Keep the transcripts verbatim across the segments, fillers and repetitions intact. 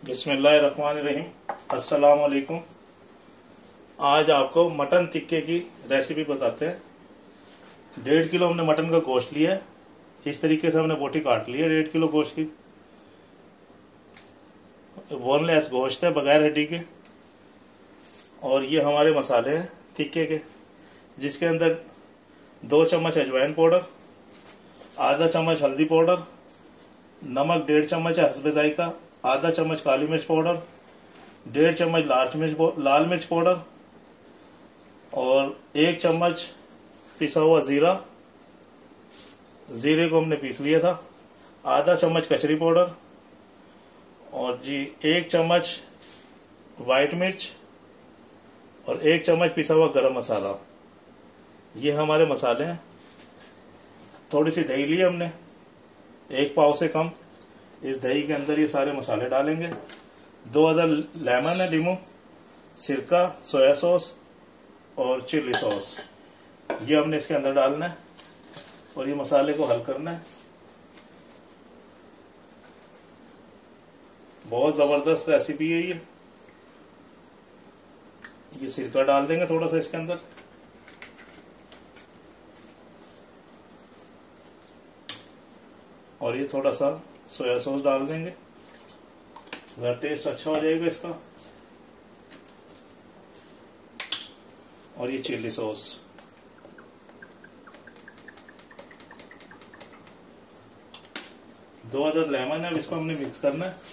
बिस्मिल्लाहिर्रहमानिर्रहीम। अस्सलाम वालेकुम। आज आपको मटन टिक्के की रेसिपी बताते हैं। डेढ़ किलो हमने मटन का गोश्त लिया है। इस तरीके से हमने बोटी काट ली है डेढ़ किलो गोश्त की। बोनलेस गोश्त है बगैर हड्डी के। और ये हमारे मसाले हैं टिक्के के, जिसके अंदर दो चम्मच अजवाइन पाउडर, आधा चम्मच हल्दी पाउडर, नमक डेढ़ चम्मच है हस्बे जायका, आधा चम्मच काली मिर्च पाउडर, डेढ़ चम्मच लाल मिर्च लाल मिर्च पाउडर और एक चम्मच पिसा हुआ ज़ीरा। ज़ीरे को हमने पीस लिया था। आधा चम्मच कचरी पाउडर और जी एक चम्मच वाइट मिर्च और एक चम्मच पिसा हुआ गरम मसाला। ये हमारे मसाले हैं। थोड़ी सी दही ली हमने, एक पाव से कम। इस दही के अंदर ये सारे मसाले डालेंगे। दो अदर लेमन है, लीमू, सिरका, सोया सॉस और चिल्ली सॉस, ये हमने इसके अंदर डालना है और ये मसाले को हल करना है। बहुत ज़बरदस्त रेसिपी है ये। ये सिरका डाल देंगे थोड़ा सा इसके अंदर। और ये थोड़ा सा सोया सॉस डाल देंगे, ज़रा टेस्ट अच्छा हो जाएगा इसका। और ये चिल्ली सॉस। दो अदद लेमन है, इसको हमने मिक्स करना है।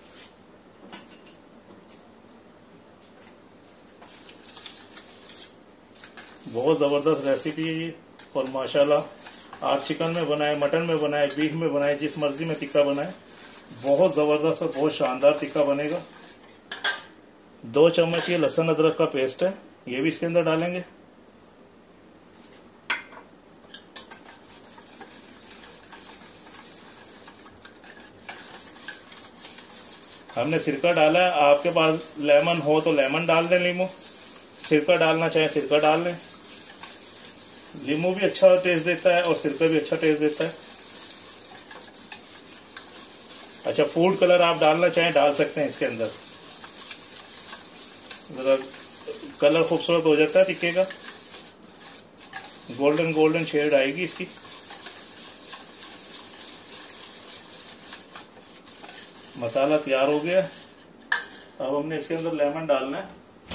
बहुत ज़बरदस्त रेसिपी है ये। और माशाल्लाह आप चिकन में बनाए, मटन में बनाए, बीफ में बनाए, जिस मर्जी में टिक्का बनाए, बहुत ज़बरदस्त और बहुत शानदार टिक्का बनेगा। दो चम्मच ये लहसुन अदरक का पेस्ट है, ये भी इसके अंदर डालेंगे। हमने सिरका डाला है। आपके पास लेमन हो तो लेमन डाल दें, लीमू। सिरका डालना चाहे सिरका डाल लें। लीमू भी अच्छा टेस्ट देता है और सिरका भी अच्छा टेस्ट देता है। अच्छा, फूड कलर आप डालना चाहें डाल सकते हैं इसके अंदर, जरा कलर खूबसूरत हो जाता है टिक्के का। गोल्डन गोल्डन शेड आएगी इसकी। मसाला तैयार हो गया। अब हमने इसके अंदर लेमन डालना है।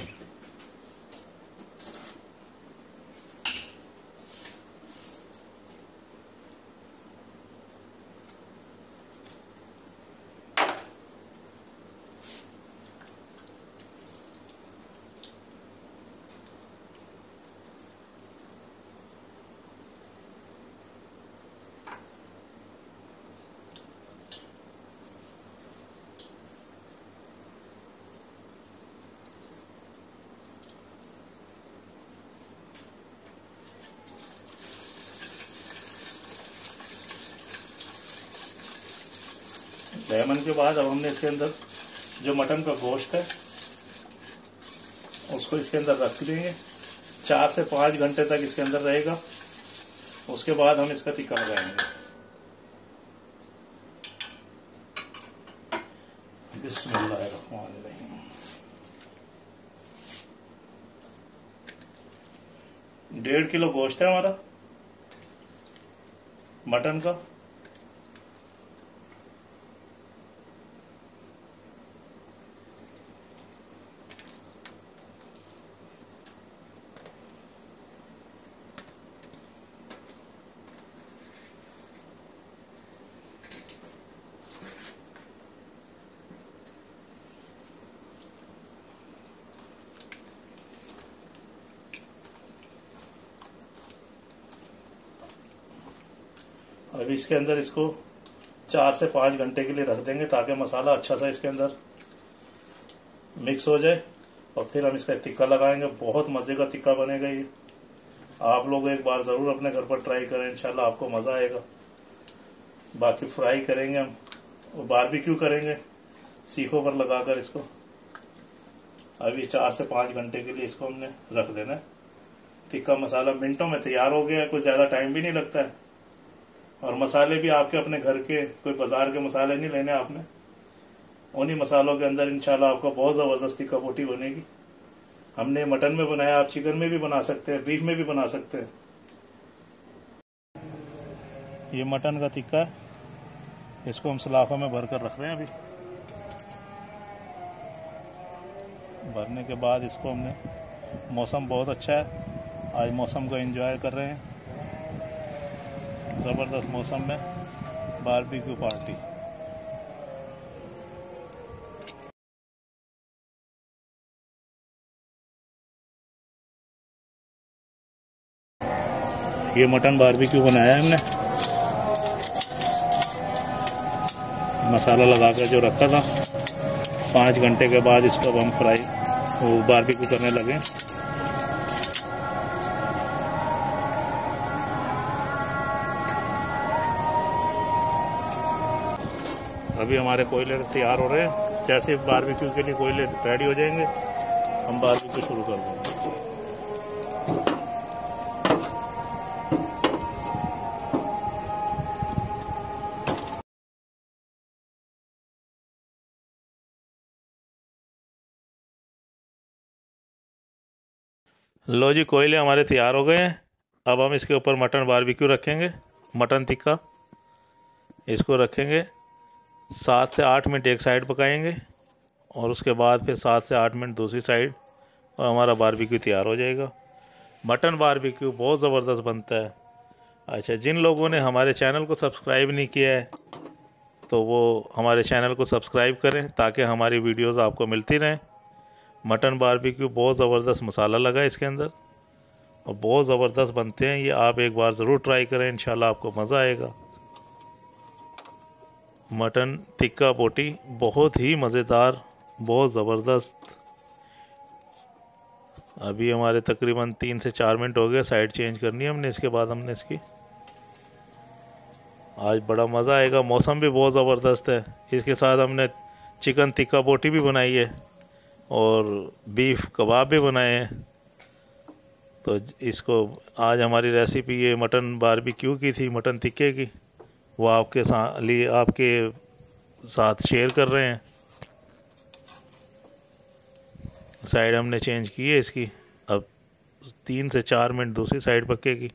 लेमन के बाद अब हमने इसके अंदर जो मटन का गोश्त है उसको इसके अंदर रख देंगे। चार से पाँच घंटे तक इसके अंदर रहेगा। उसके बाद हम इसका टिक्का लगाएंगे। बिस्मिल्लाहिर्रहमानिर्रहीम। डेढ़ किलो गोश्त है हमारा मटन का। अभी इसके अंदर इसको चार से पाँच घंटे के लिए रख देंगे ताकि मसाला अच्छा सा इसके अंदर मिक्स हो जाए। और फिर हम इसका टिक्का लगाएंगे। बहुत मज़े का टिक्का बनेगा ये। आप लोग एक बार ज़रूर अपने घर पर ट्राई करें, इंशाल्लाह आपको मज़ा आएगा। बाकी फ्राई करेंगे हम और बारबेक्यू करेंगे सीखों पर लगाकर इसको। अभी चार से पाँच घंटे के लिए इसको हमने रख देना है। टिक्का मसाला मिनटों में तैयार हो गया है, कोई ज़्यादा टाइम भी नहीं लगता है। और मसाले भी आपके अपने घर के, कोई बाजार के मसाले नहीं लेने आपने। उन्हीं मसालों के अंदर इंशाल्लाह आपको बहुत ज़बरदस्त तिक्का बोटी बनेगी। हमने मटन में बनाया, आप चिकन में भी बना सकते हैं, बीफ में भी बना सकते हैं। ये मटन का तिक्का है, इसको हम सलाखों में भर कर रख रहे हैं। अभी भरने के बाद इसको हमने, मौसम बहुत अच्छा है, आज मौसम को एंजॉय कर रहे हैं। ज़बरदस्त मौसम में बारबेक्यू पार्टी। ये मटन बारबेक्यू बनाया है हमने, मसाला लगा कर जो रखा था। पाँच घंटे के बाद इसको अब हम फ्राई वो बारबेक्यू करने लगे। अभी हमारे कोयले तैयार हो रहे हैं। जैसे बारबेक्यू के लिए कोयले रेडी हो जाएंगे, हम बारबेक्यू शुरू कर देंगे। लो जी, कोयले हमारे तैयार हो गए हैं। अब हम इसके ऊपर मटन बारबेक्यू रखेंगे, मटन टिक्का इसको रखेंगे। सात से आठ मिनट एक साइड पकाएंगे और उसके बाद फिर सात से आठ मिनट दूसरी साइड, और हमारा बारबेक्यू तैयार हो जाएगा। मटन बारबेक्यू बहुत ज़बरदस्त बनता है। अच्छा, जिन लोगों ने हमारे चैनल को सब्सक्राइब नहीं किया है तो वो हमारे चैनल को सब्सक्राइब करें ताकि हमारी वीडियोस आपको मिलती रहें। मटन बारबेक्यू बहुत ज़बरदस्त मसाला लगा है इसके अंदर और बहुत ज़बरदस्त बनते हैं। ये आप एक बार ज़रूर ट्राई करें, इंशाल्लाह आपको मज़ा आएगा। मटन टिक्का बोटी बहुत ही मज़ेदार, बहुत ज़बरदस्त। अभी हमारे तकरीबन तीन से चार मिनट हो गए, साइड चेंज करनी है हमने। इसके बाद हमने इसकी, आज बड़ा मज़ा आएगा। मौसम भी बहुत ज़बरदस्त है। इसके साथ हमने चिकन टिक्का बोटी भी बनाई है और बीफ कबाब भी बनाए हैं। तो इसको आज हमारी रेसिपी ये मटन बारबेक्यू की थी, मटन टिक्के की, वो आपके साथ लिए आपके साथ शेयर कर रहे हैं। साइड हमने चेंज की है इसकी, अब तीन से चार मिनट दूसरी साइड पकेगी।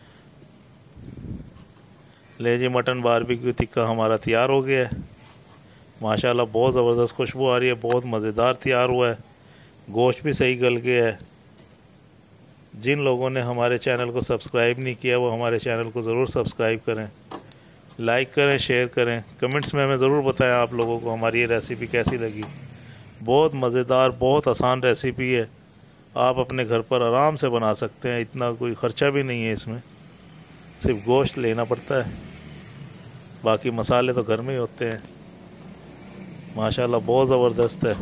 ले जी, मटन बारबेक्यू टिक्का हमारा तैयार हो गया है। माशाल्लाह बहुत ज़बरदस्त खुशबू आ रही है, बहुत मज़ेदार तैयार हुआ है। गोश्त भी सही गल गया है। जिन लोगों ने हमारे चैनल को सब्सक्राइब नहीं किया वो हमारे चैनल को ज़रूर सब्सक्राइब करें, लाइक करें, शेयर करें। कमेंट्स में हमें ज़रूर बताएं आप लोगों को हमारी ये रेसिपी कैसी लगी। बहुत मज़ेदार, बहुत आसान रेसिपी है, आप अपने घर पर आराम से बना सकते हैं। इतना कोई ख़र्चा भी नहीं है इसमें, सिर्फ गोश्त लेना पड़ता है, बाकी मसाले तो घर में ही होते हैं। माशाल्लाह बहुत ज़बरदस्त है।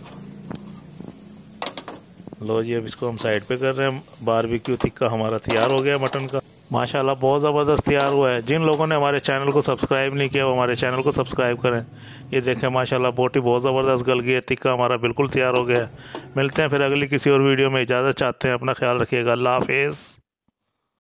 लो जी, अब इसको हम साइड पे कर रहे हैं। बारबेक्यू टिक्का हमारा तैयार हो गया मटन का। माशाल्लाह बहुत ज़बरदस्त तैयार हुआ है। जिन लोगों ने हमारे चैनल को सब्सक्राइब नहीं किया वो हमारे चैनल को सब्सक्राइब करें। ये देखें माशाल्लाह बोटी बहुत ज़बरदस्त गल गई है। टिक्का हमारा बिल्कुल तैयार हो गया है। मिलते हैं फिर अगली किसी और वीडियो में। इजाज़त चाहते हैं, अपना ख्याल रखिएगा। अल्लाह हाफिज़।